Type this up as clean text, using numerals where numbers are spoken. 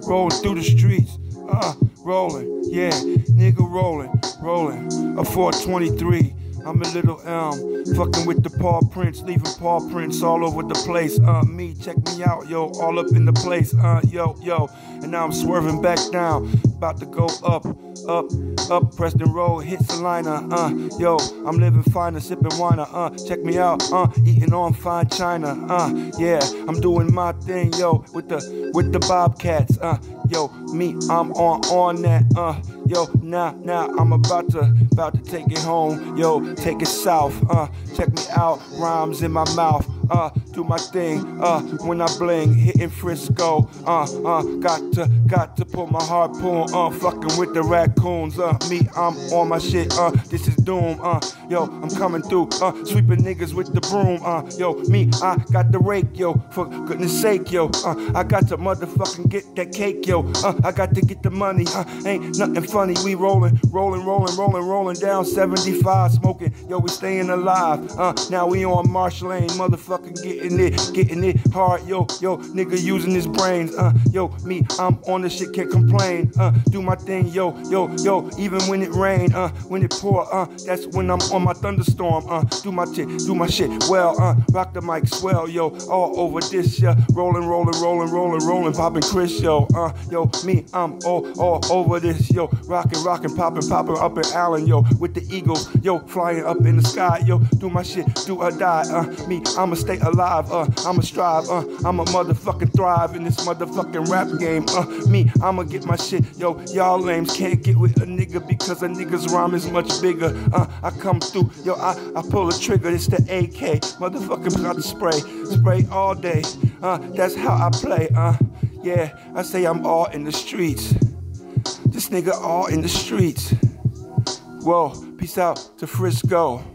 rolling through the streets, rolling, yeah, nigga rolling, a 423. I'm a Little Elm, fucking with the paw prints, leaving paw prints all over the place. Me, check me out, yo, all up in the place. Yo, and now I'm swerving back down, about to go up, Preston Road, hit Salina. Yo, I'm living finer, sipping wine. Check me out, eating on fine china. Yeah, I'm doing my thing, yo, with the Bobcats. Yo, me, I'm on that. Yo, now I'm about to take it home. Yo, take it south. Check me out, rhymes in my mouth. Do my thing. When I bling, hitting Frisco. Got to pull my harpoon. Fucking with the raccoons. Me, I'm on my shit. This is doom. Yo, I'm coming through. Sweeping niggas with the broom. Yo, me, I got the rake, yo. For goodness sake, yo. I got to motherfucking get that cake, yo. I got to get the money. Ain't nothing funny. We rolling down 75, smoking. Yo, we staying alive. Now we on Marsh Lane, motherfucking getting it hard. Yo, nigga using his brains. Yo, me, I'm on the shit, can't complain. Do my thing, yo, even when it rain, when it pour, that's when I'm on my thunderstorm. Do my shit, well, rock the mic, swell, yo, all over this, yeah, rolling, popping Chris, yo, me, I'm all over this, yo, rocking, popping up in Allen, yo, with the Eagles, yo, flying up in the sky, yo, do my shit, do or die, me, I'ma stay alive, I'ma strive, I'ma motherfucking thrive in this motherfucking rap game, me, I'ma get my shit, yo, y'all lames can't get with a nigga because a nigga's rhyme is much bigger, I come through, yo, I pull a trigger, it's the AK, motherfucking got the spray all day, that's how I play, yeah, I say I'm all in the streets, this nigga all in the streets, whoa, peace out to Frisco.